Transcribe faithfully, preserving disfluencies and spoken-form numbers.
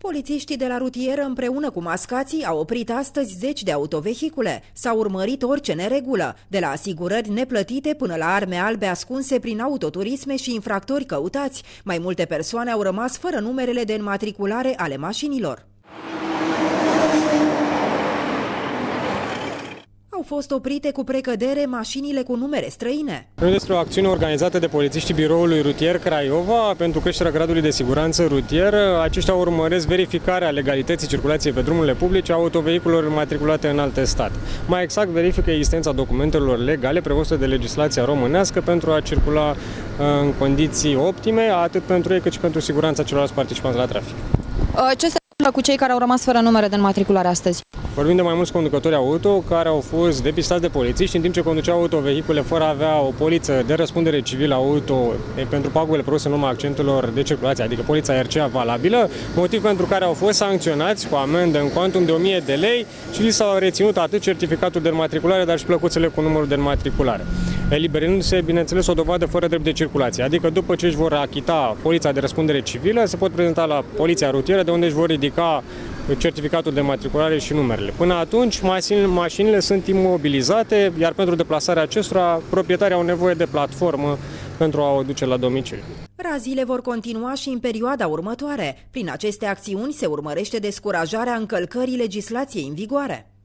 Polițiștii de la rutieră împreună cu mascații au oprit astăzi zeci de autovehicule. S-au urmărit orice neregulă, de la asigurări neplătite până la arme albe ascunse prin autoturisme și infractori căutați. Mai multe persoane au rămas fără numerele de înmatriculare ale mașinilor. Au fost oprite cu precădere mașinile cu numere străine. Este o acțiune organizată de polițiștii Biroului Rutier Craiova pentru creșterea gradului de siguranță rutieră. Aceștia urmăresc verificarea legalității circulației pe drumurile publice a autovehiculelor matriculate în alte state. Mai exact, verifică existența documentelor legale prevăzute de legislația românească pentru a circula în condiții optime, atât pentru ei cât și pentru siguranța celorlalți participanți la trafic. Ce se întâmplă cu cei care au rămas fără numere de înmatriculare astăzi? Vorbim de mai mulți conducători auto care au fost depistați de polițiști în timp ce conduceau autovehicule fără a avea o poliță de răspundere civilă auto pentru pagubele produse în urma accidentelor de circulație, adică polița R C A valabilă, motiv pentru care au fost sancționați cu amendă în cuantum de o mie de lei și li s-au reținut atât certificatul de înmatriculare, dar și plăcuțele cu numărul de înmatriculare, eliberându-se, bineînțeles, o dovadă fără drept de circulație, adică după ce își vor achita polița de răspundere civilă, se pot prezenta la poliția rutieră, de unde își vor ridica certificatul de matriculare și numerele. Până atunci, mașinile sunt imobilizate, iar pentru deplasarea acestora, proprietarii au nevoie de platformă pentru a o duce la domiciliu. Raziile vor continua și în perioada următoare. Prin aceste acțiuni se urmărește descurajarea încălcării legislației în vigoare.